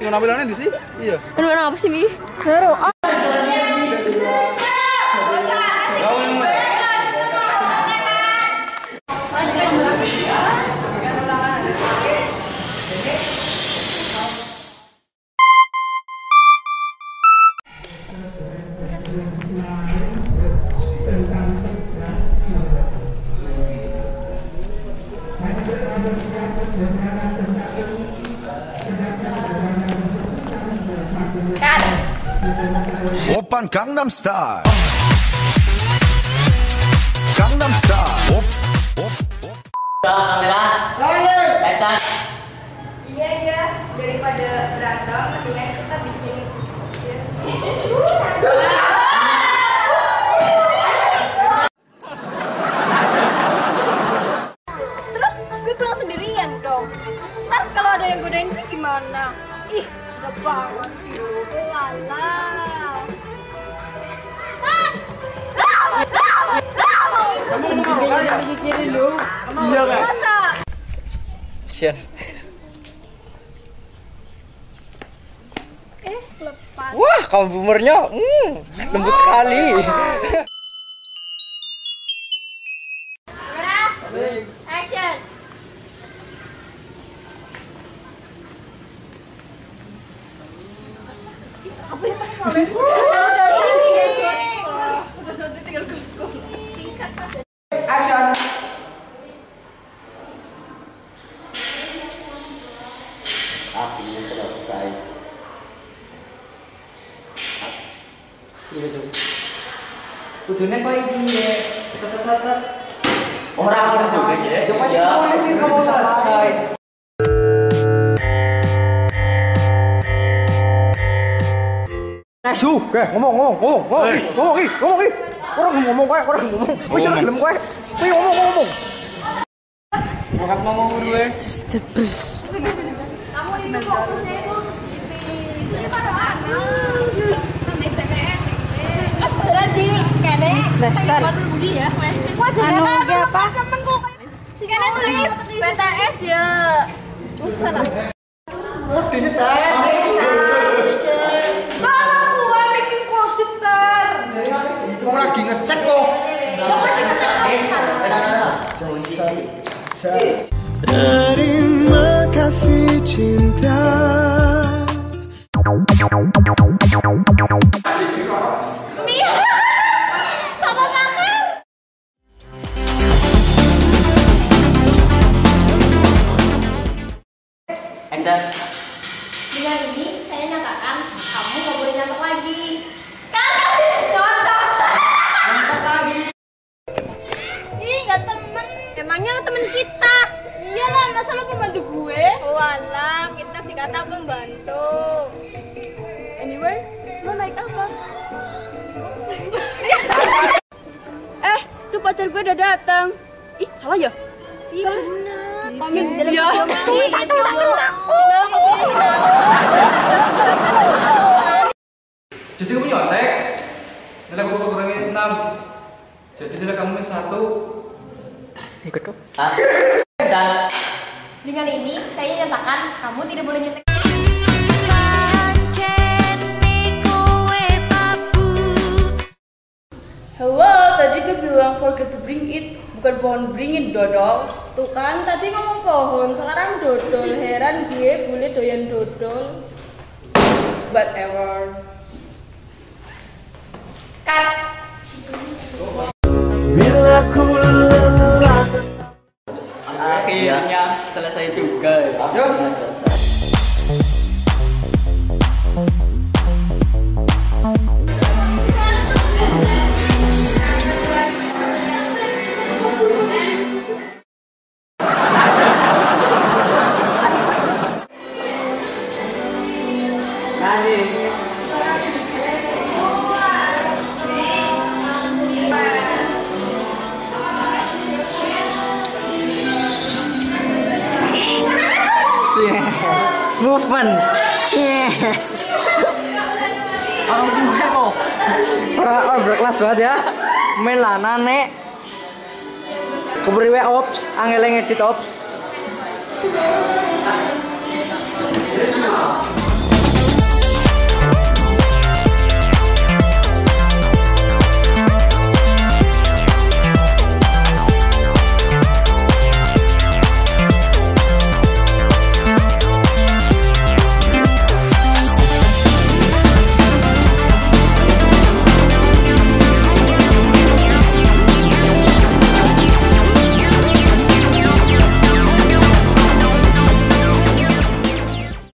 penampilannya di sini. Iya. Penampilan apa sih, Mi? Seru. Oppan Gangnam Style. Gangnam Style. Op. Kamera. Action. Ini aja daripada berantem, mendingan kita bikin Terus gue pulang sendirian dong. Ntar kalau ada yang godain gue gimana? Ih, gak banget. Walah. Kamu mau aja pikirin lu. Iya kan? Masa? Action. Lepas. Wah, kamu boomernya lembut sekali. Action. Apa yang pakai Action. Akhirnya selesai. Kudunya kok ini ya, tet. Orang juga ya. Ya pasti nulis sih mau selesai. Nesu, ngomong. Orang ngomong. Wih, jangan gelem kowe. Wih, ngomong. Makan mau gue. Jebus. kamu itu fokusnya itu ini pada mana? Sudah di kene. Blaster. Wah, Anu, apa? Si kene tuh PTS ya. Usah lah. Oh, di situ. Gua bikin gosip ter. Mau lagi ngecek kok. Siapa sih Terima kasih cinta. sama makan. Action. Dengan ini saya nyatakan kamu gak boleh nyatok lagi. Kan nyontok. Angkat lagi. Ih, gak temen. Emangnya lo temen kita? Iyalah, masa lo pembantu gue? Walah, kita dikata pembantu. Anyway, lo naik apa? Tuh pacar gue udah datang. Ih, salah ya? Iya bener. Pamit dalam video. Jadi kamu nyontek, nilai kamu kurangi 6. Jadi nilai kamu 1. Ikut kok. Action. Dengan ini saya nyatakan kamu tidak boleh nyetek. Halo, tadi gue bilang forget to bring it, bukan pohon beringin dodol. Tuh kan, tadi ngomong pohon, sekarang dodol. Heran gue, boleh doyan dodol. Whatever. Cut. Bila ku lelah. Akhirnya selesai juga. Yuk. Movement. Yes. Orang gue kok. Orang berkelas banget ya. Main lana nek. Keberi we ops, angel ngedit ops.